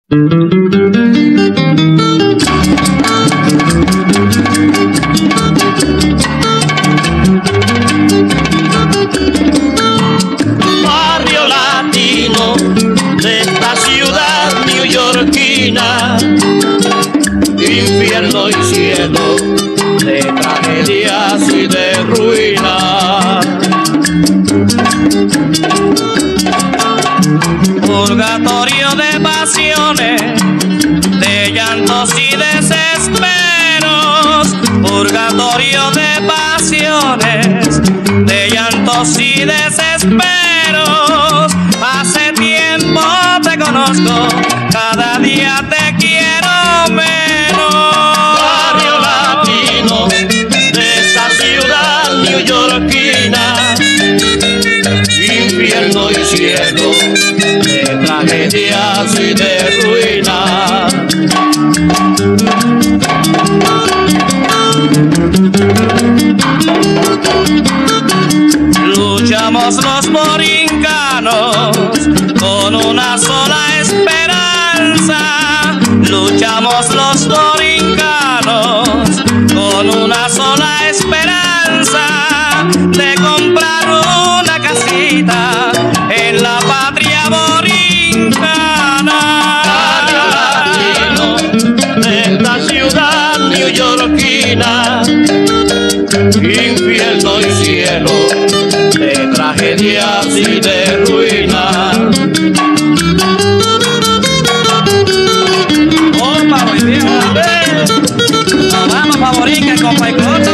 Barrio latino de esta ciudad neoyorquina, infierno y cielo de tragedias y de ruinas. Purgatorio de pasiones, de llantos y desesperos. Purgatorio de pasiones, de llantos y desesperos. Hace tiempo te conozco, cada día te quiero menos. Barrio latino de esta ciudad neoyorquina, infierno y cielo de tragedias y de ruinas. Luchamos los morincanos con una sola esperanza. Luchamos los morincanos con una sola esperanza de comprar una casita en la patria borincana. Barrio latino de esta ciudad neoyorquina, infierno y cielo de tragedias y de ruinas. Opa, muy bien, nos vamos pa' Borinca con Paicoto.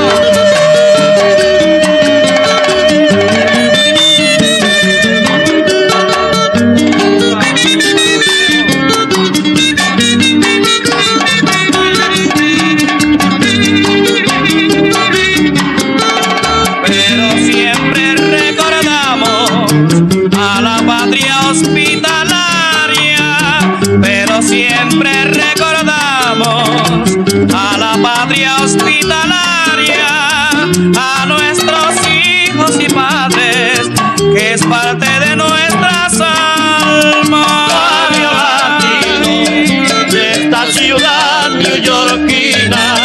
Pero siempre recordamos a la patria hospitalaria, a nuestros hijos y padres, que es parte de nuestras almas. Barrio latino de esta ciudad neoyorquina,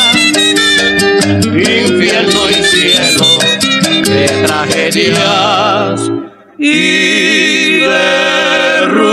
infierno y cielo de tragedias y de ruinas.